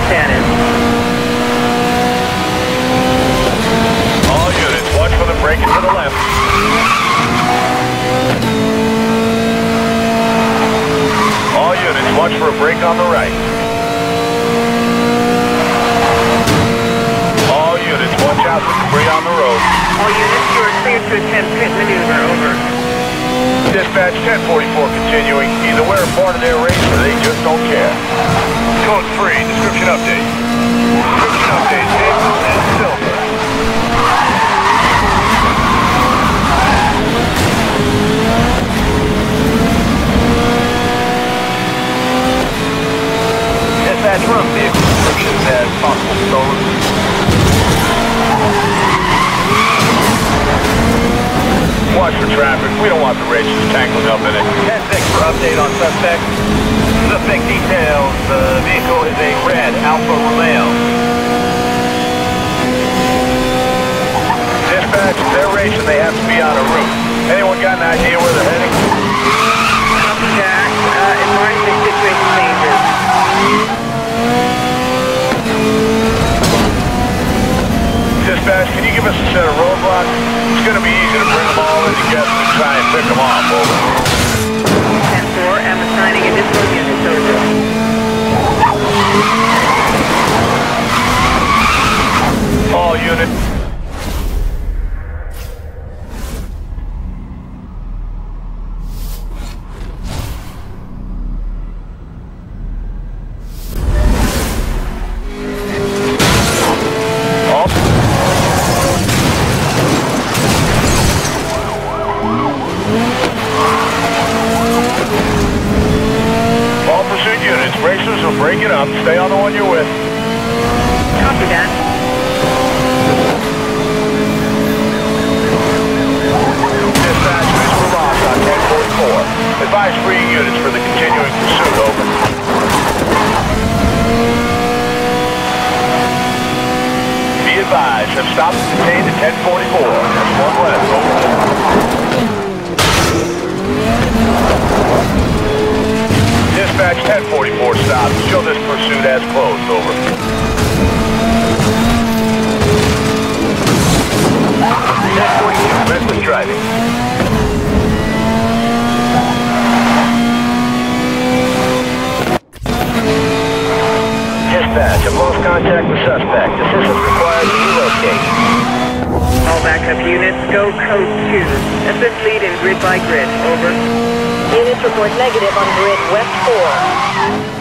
status. All units, watch for the break to the left. All units, watch for a break on the right. All units, watch out for debris on the road. All units, you are cleared to attempt pit maneuver. Over. Dispatch 1044 continuing. Either we're a part of their race or they just don't care. Code 3, description update. Description update, Jason and Silver. Dispatch run vehicle description as possible stolen. Watch for traffic. We don't want the racers tangling up in it. 10-6 for update on suspect. Suspect details. The vehicle is a red Alfa Romeo. Dispatch, they're racing. They have to be on a route. Anyone got an idea where they're heading? Copy that. Advise the situation changes. Dispatch, can you give us a set of roadblocks? It's going to be easy to bring them all in together and try and pick them off. Over. 10-4, I'm assigning additional units. Over. All units. Racers will break it up. Stay on the one you're with. Copy that. Dispatch, visual loss on 1044. Advise freeing units for the continuing pursuit. Over. Be advised, have stopped and detained at 1044. That's one left. Over. Dispatch 1044 stopped. Show this pursuit as closed. Over. Reckless driving. Dispatch, I've lost contact with suspect. Assistance required to relocate. All backup units, go code 2. Assist lead in grid by grid. Over. Units report negative on grid West 4.